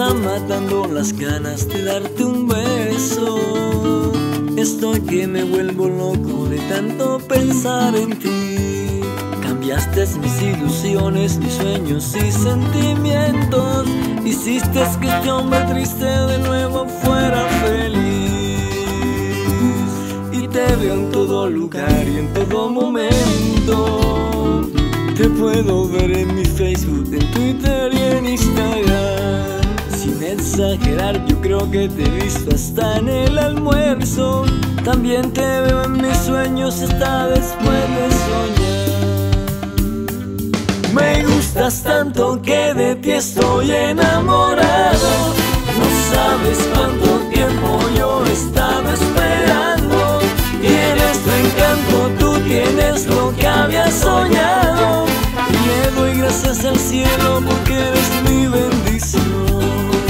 está matando las ganas de darte un beso. Estoy que me vuelvo loco de tanto pensar en ti. Cambiaste mis ilusiones, mis sueños y sentimientos. Hiciste que yo me triste de nuevo fuera feliz. Y te veo en todo lugar y en todo momento. Te puedo ver en mi Facebook, en Twitter y en Instagram. Sin exagerar, yo creo que te he visto hasta en el almuerzo. También te veo en mis sueños hasta después de soñar. Me gustas tanto que de ti estoy enamorado. No sabes cuánto tiempo yo he estado esperando. Tienes tu encanto, tú tienes lo que había soñado. Y le doy gracias al cielo porque eres mi bendición.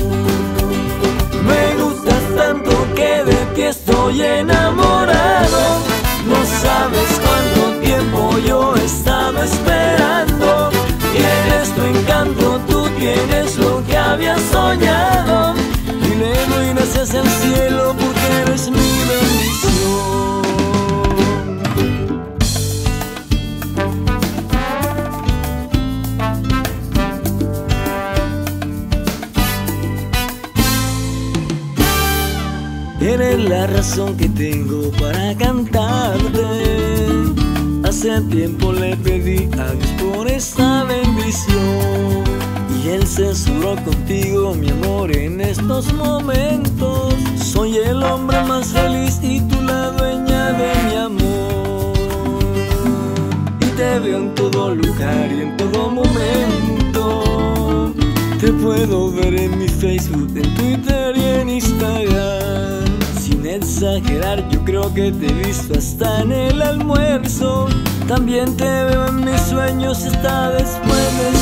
Me gustas tanto que de ti estoy enamorado. No sabes cuánto tiempo yo he estado esperando. Tienes tu encanto, tú tienes lo que había soñado. Y le doy gracias al cielo porque eres mi bendición. Eres la razón que tengo para cantarte. Hace tiempo le pedí a Dios por esta bendición. Y Él se juró contigo, mi amor, en estos momentos. Soy el hombre más feliz y tú la dueña de mi amor. Y te veo en todo lugar y en todo momento. Te puedo ver en mi Facebook, en Twitter y en Instagram. Sin exagerar, yo creo que te he visto hasta en el almuerzo. También te veo en mis sueños hasta después de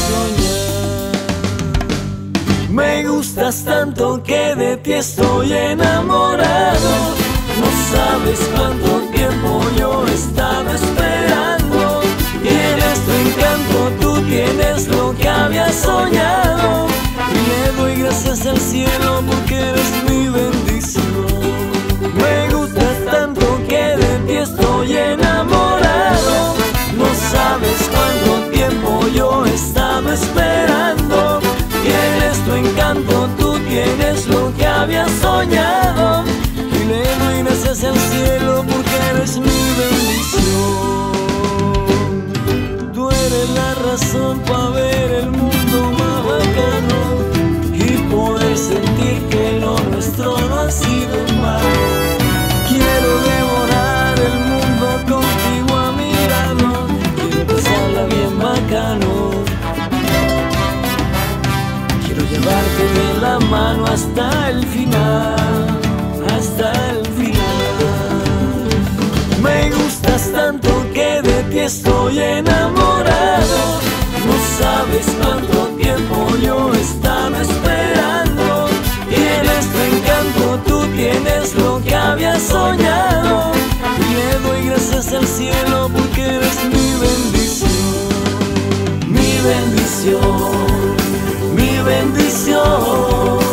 soñar. Me gustas tanto que de ti estoy enamorado. No sabes cuánto tiempo yo he estado esperando. Tienes tu encanto, tú tienes lo que había soñado. Y le doy gracias al cielo porque eres mi bendición. Me gustas tanto que de ti estoy enamorado. No sabes cuánto tiempo yo he estado esperando. Tienes tu encanto, tú tienes lo que había soñado. Y le doy gracias al cielo porque eres mi bendición. Tú eres la razón para ver el mundo más bacano y poder sentir que lo nuestro no ha sido en vano. Quiero devorar el mundo contigo a mi lado. Quiero pasarla bien bacano. Quiero llevarte de la mano hasta el final, hasta el final. Me gustas tanto que de ti estoy enamorado. No sabes cuánto tiempo yo he estado esperando. Tienes tu encanto, tú tienes lo que había soñado. Y le doy gracias al cielo porque eres mi bendición. Mi bendición, mi bendición.